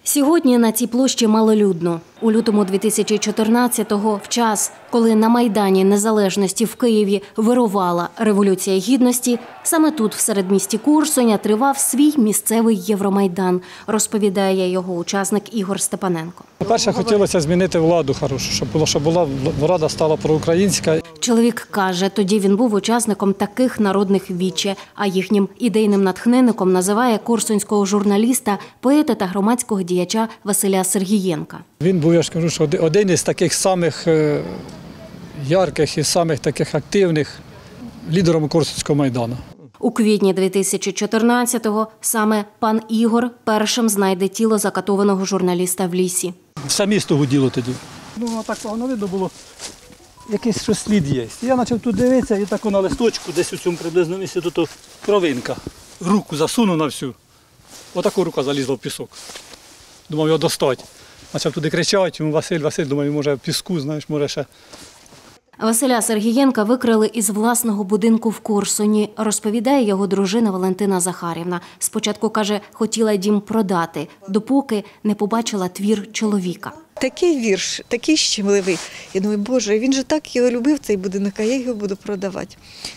Сьогодні на цій площі малолюдно. У лютому 2014-го, в час, коли на Майдані Незалежності в Києві вирувала Революція Гідності, саме тут, в середмісті Корсуня, тривав свій місцевий Євромайдан, розповідає його учасник Ігор Степаненко. По-перше, хотілося змінити владу хорошу, щоб була влада стала проукраїнська. Чоловік каже, тоді він був учасником таких народних віче, а їхнім ідейним натхненником називає корсунського журналіста, поета та громадського діяча Василя Сергієнка. Він був, я ж кажу, що один із таких самих ярких і самих таких активних лідером Корсунського Майдану. У квітні 2014-го саме пан Ігор першим знайде тіло закатованого журналіста в лісі. Все місто гуділо тоді. Ну, так погано видно було, якийсь щось слід є. Я почав тут дивитися і так на листочку, десь у цьому приблизно місці, тут кровинка. Руку засунув на всю. Отаку рука залізла в пісок. Думав, його достати. Почав туди кричати, Василь, думаю, може в піску, знаєш, може ще. Василя Сергієнка викрали із власного будинку в Корсуні, розповідає його дружина Валентина Захарівна. Спочатку, каже, хотіла дім продати, допоки не побачила твір чоловіка. Такий вірш, такий щемливий. Я думаю, Боже, він же так його любив, цей будинок, а я його буду продавати.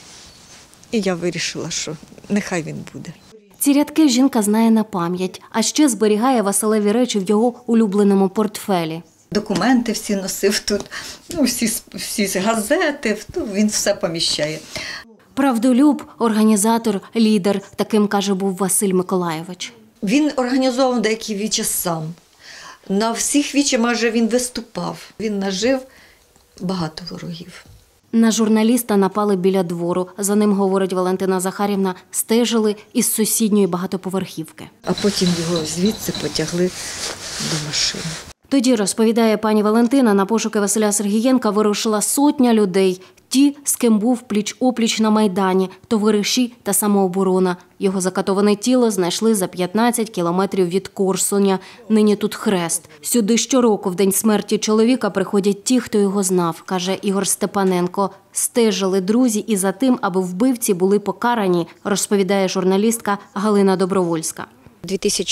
І я вирішила, що нехай він буде. Ці рядки жінка знає на пам'ять, а ще зберігає Василеві речі в його улюбленому портфелі. Документи всі носив тут, всі газети, він все поміщає. Правдолюб, організатор, лідер, таким, каже, був Василь Миколайович. Він організовував деякі вічі сам. На всіх вічі майже він виступав. Він нажив багато ворогів. На журналіста напали біля двору. За ним, говорить Валентина Захарівна, стежили із сусідньої багатоповерхівки. А потім його звідси потягли до машини. Тоді, розповідає пані Валентина, на пошуки Василя Сергієнка вирушила сотня людей. Ті, з ким був пліч-опліч на Майдані, товариші та самооборона. Його закатоване тіло знайшли за 15 кілометрів від Корсуня. Нині тут хрест. Сюди щороку в день смерті чоловіка приходять ті, хто його знав, каже Ігор Степаненко. Стежили друзі і за тим, аби вбивці були покарані, розповідає журналістка Галина Добровольська. У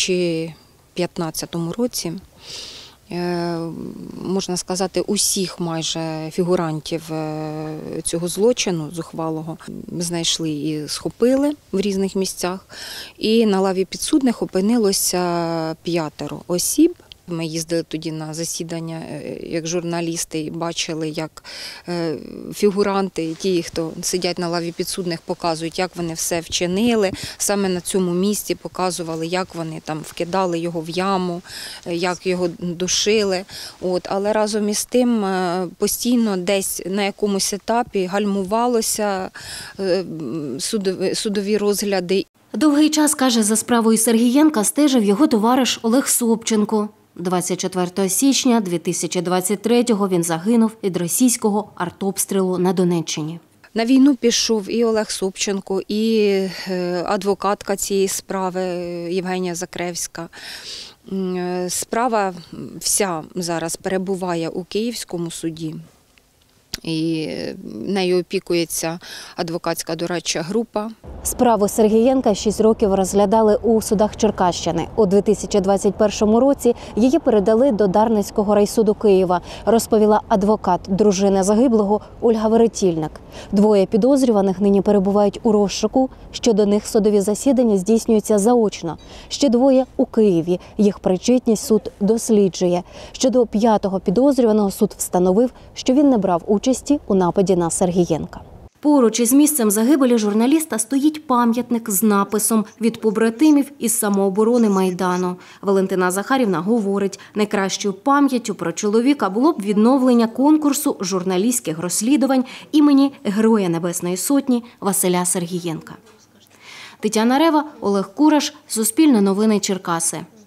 2015 році, можна сказати, усіх майже фігурантів цього злочину зухвалого знайшли і схопили в різних місцях. І на лаві підсудних опинилося 5 осіб. Ми їздили тоді на засідання як журналісти і бачили, як фігуранти, ті, хто сидять на лаві підсудних, показують, як вони все вчинили. Саме на цьому місці показували, як вони там вкидали його в яму, як його душили. Але разом із тим постійно десь на якомусь етапі гальмувалося судові розгляди. Довгий час, каже, за справою Сергієнка стежив його товариш Олег Собченко. 24 січня 2023-го він загинув від російського артобстрілу на Донеччині. На війну пішов і Олег Собченко, і адвокатка цієї справи Євгенія Закревська. Справа вся зараз перебуває у Київському суді. І нею опікується адвокатська дорадча група. Справу Сергієнка 6 років розглядали у судах Черкащини. У 2021 році її передали до Дарницького райсуду Києва, розповіла адвокат дружини загиблого Ольга Веретільник. 2 підозрюваних нині перебувають у розшуку. Щодо них судові засідання здійснюються заочно. Ще 2 у Києві. Їх причетність суд досліджує. Щодо 5-го підозрюваного суд встановив, що він не брав участі у нападі на Сергієнка. Поруч із місцем загибелі журналіста стоїть пам'ятник з написом «Від побратимів із самооборони Майдану». Валентина Захарівна говорить, найкращою пам'яттю про чоловіка було б відновлення конкурсу журналістських розслідувань імені Героя Небесної Сотні Василя Сергієнка. Тетяна Рева, Олег Кураш, Суспільне новини, Черкаси.